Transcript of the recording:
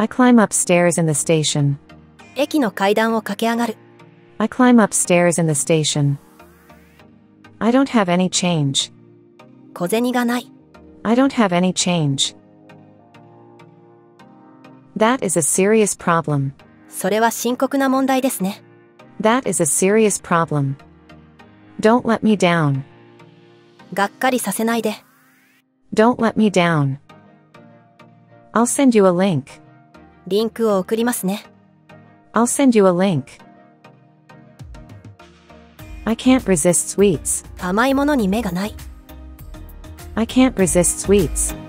I climb upstairs in the station. 駅の階段を駆け上がる。 I climb upstairs in the station. I don't have any change. 小銭がない。 I don't have any change. That is a serious problem. それは深刻な問題ですね。 That is a serious problem. Don't let me down. がっかりさせないで。 Don't let me down. I'll send you a link. リンクを送りますね。 I'll send you a link. I can't resist sweets. 甘いものに目がない。 I can't resist sweets.